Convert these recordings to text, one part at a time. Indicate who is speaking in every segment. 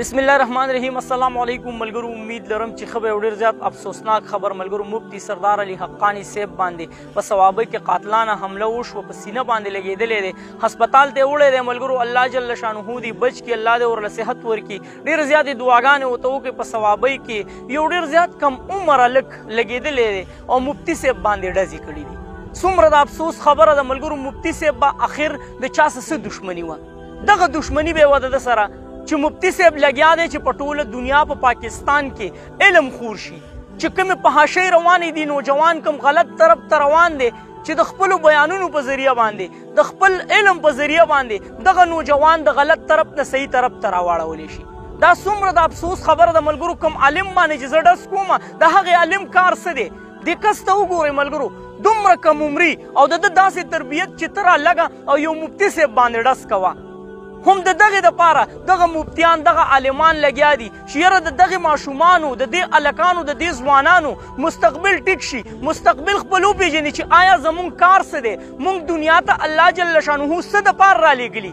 Speaker 1: बिस्मिल्लाहिर्रहमानिर्रहीम अस्सलाम वालेकुम मलगरू उम्मीद लरम چې خبر ډیر زیات افسوسناک خبر ملګرو مفتی سردار علي حقانی صاحب باندې په ثوابه کې قاتلانه حمله وشو په سینه باندې لګیدلې ده هسپتال ته وړې ده ملګرو الله جل شانه دی بچ کې الله دې ورله صحت ورکي ډیر زیات دعاګانې وته کې په ثوابه کې یو ډیر زیات کم عمر لک لګیدلې ده او مفتی صاحب باندې ډزې کړې دي څومره د افسوس خبره ده ملګرو مفتی صاحب با اخر د چا سره دښمنی و دغه دښمنی به وده د سره چې مفتی صاحب لګیا دی چې په ټوله دنیا په پاکستان کې علم خور شي چې کوم په حاشیه روانې دي نوجوان کوم غلط طرف ته روان دي چې د خپل بیانونو په ذریعہ باندې د خپل علم په ذریعہ باندې دغه نوجوان د غلط طرف نه صحیح طرف ته راواړولی شي دا څومره د افسوس خبره د ملګرو کوم عالم باندې چې زه ډز کومه د هغې عالم کار څه دی دې کس ته وګورئ ملګرو دومره کم عمري او د ده داسې تربیت چې ته رالګه او یو مفتی صاحب باندې ډز کوه هم د دغه دپاره دغه مفتیان دغه عالمان لګیا دي چې یاره د دغه ماشومانو د دې هلکانو د دې ځوانانو مستقبل ټیک شي مستقبل خپل وپېژني چې آیا زمونږ کار څه دی مونږ دنیا ته الله جل شانه څه دپاره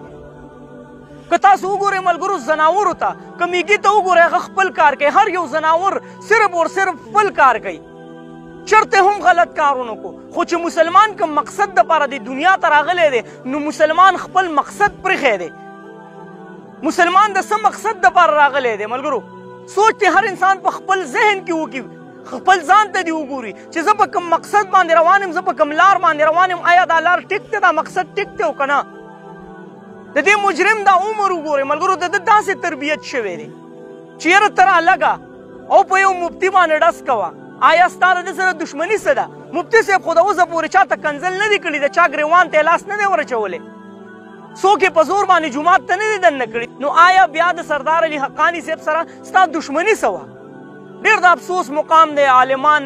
Speaker 1: رالیږلي که تاسو وګورئ ملګرو زناورو ته که میږي ته وګورئ هغه خپل کار کوي هر یو زناور صرف اور صرف خپل کار کوي چرته هم غلط کارونه کو خو چې مسلمان کوم مقصد دپاره د دنیا ته راغلی دی نو مسلمان خپل مقصد پرېښی دی مسلمان د څه مقصد دپاره راغلی دی ملګرو سوچ دی هر انسان په خپل ذهن کې وکړي خپل ځان ته دې وګوري چې زه په کوم مقصد باندې روان یم زه په کوم لار باندې روان یم آیا دا لار ټیک دی دا مقصد ټیک دی او که نه د دې مجرم دا عمر وګورئ ملګرو د ده داسې تربیت شوی دی چې یاره ته رالګه او په یو مفتي باندې ډز کوه آیا ستا د ده سره دښمني څه ده مفتي صاحب خو د اوسه پورې چا ته کنځل نه دي کړي د چا ګریوان ته یې لاس نه دی ورچولی څوک یې په زور باندې جومات ته نه دي دننه کړي نو آیا بیا د سردار علي حقانی صاحب سره ستا دښمني څه وه ډېر د افسوس مقام دی عالمان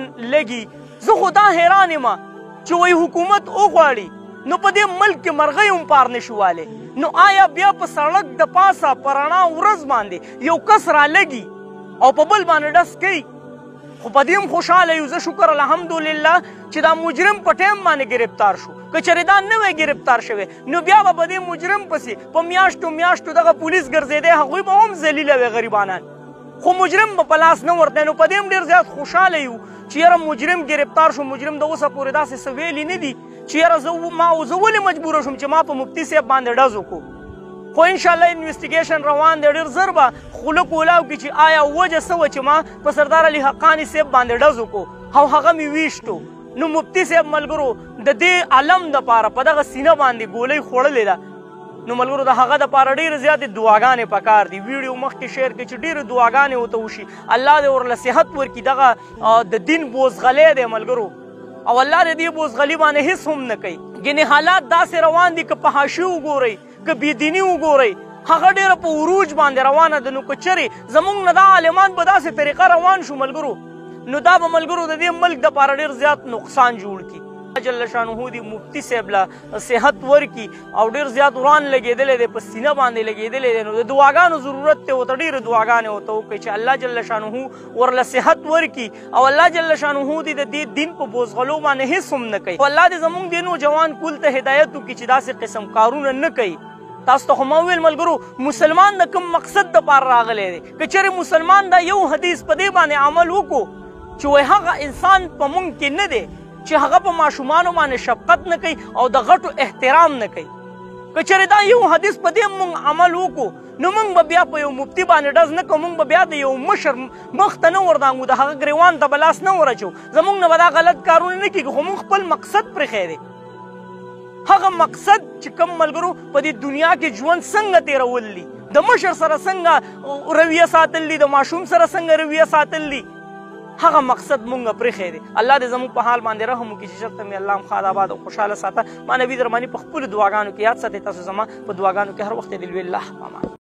Speaker 1: لګي زه خو دا حیران یم چې وایي حکومت وغواړي نو په دې ملک کې مرغۍ هم پار نه شو والی نو آیا بیا په سړک د پاسه په رڼا ورځ باندې یو کس رالګي او په بل باندې ډز کوي خو په دې هم خوشحاله یو زه شکر الحمدلله چې دا مجرم په ټایم باندې ګرفتار شو که چېرې دا نه وی ګرفتار شوی نو بیا به په دې مجرم پسې په میاشتو دغه پولیس ګرځېدی هغوی به هم ذلیله وی غریبانان خو مجرم به په لاس نه ورتلی نو په دې هم ډېر زیات خوشحاله یو چې یاره مجرم ګرفتار شو مجرم د اوسه پورې داسې څه ویلي نه دي چې یاره زه ولې مجبوره شوم چې ما په مفتي صاحب باندې ډز وکړو خو انشاءالله انویسټیګیشن روان دی ډېر زر به خوله کولاو کړي چې آیا وجه څه وه چې ما په سردار علي حقاني صاحب باندې ډز وکړو او هغه مې ویشتو نو مفتی صاحب ملګرو د دې علم دپاره په دغه سینه باندې ګولۍ خوړلې ده نو ملګرو د هغه دپاره ډېرې زیاتې دعاګانې پکار دي ویډیو مخکې شیر کړي چې ډېرې دعاګانې ورته وشي الله دې ورله صحت ورکړي دغه د دین بوزغلی دی ملګرو او الله دې دې بوزغلي باندې هېڅ هم نه کوي ګینې حالات داسې روان دي که په حاشیو وګورئ که بېدیني وګورئ هغه ډېره په عروج باندې روانه ده نو که چرې زموږ نه دا عالمان په داسې طریقه روان شو ملګرو نو دا به ملګرو د دې ملک دپاره ډېر زیات نقصان جوړ کړي جل شانه دی مفتی صاحب له صحت ورکي او ډېر زیات وران لګېدلی دی په سینه باندې لګېدلی دی نو د دعاګانو ضرورت دی ورته ډېرې دعاګانې ورته وکړئ چې الله جل شانه ورله صحت ورکي او الله جل شانه دی د دې دین په بوزغلو باندې هېڅ هم نه کوي او الله دې زموږ دې نوجوان کول ته هدایت وکړي چې داسې قسم کارونه نه کوي تاسو ته خو ما وویل ملګرو مسلمان د کوم مقصد دپاره راغلی دی که چېرې مسلمان دا یو حدیث په دې باندې عمل وکړو چې وایي هغه انسان په مونږ کې نه دی چې هغه په ماشومانو باندې شفقت نه کوي او د غټو احترام نه کوي که چېرې دا یو حدیث په دې مونږ عمل وکړو نو مونږ به بیا په یو مفتي باندې ډز نه کوو مونږ به بیا د یو مشر مخ ته نه وردانګو د هغه ګریوان ته به لاس نه ورچو زمونږ نه به دا غلط کارونه نه کېږي خو مونږ خپل مقصد پرېښی دی هغه مقصد چې کوم ملګرو په دې دنیا کې ژوند څنګه تېرول دي د مشر سره څنګه رویه ساتل دي د ماشوم سره څنګه رویه ساتل دي هغه مقصد مونږ پرېښی دی الله دې زموږ په حال باندې رحم وکړي چې چېرته مې الله هم ښاد آباد او خوشحاله ساته ما نبي درماني په خپلو دعاګانو کې یاد ساتئ تاسو زما په دعاګانو کې هر وخت یې د لوی الله په امان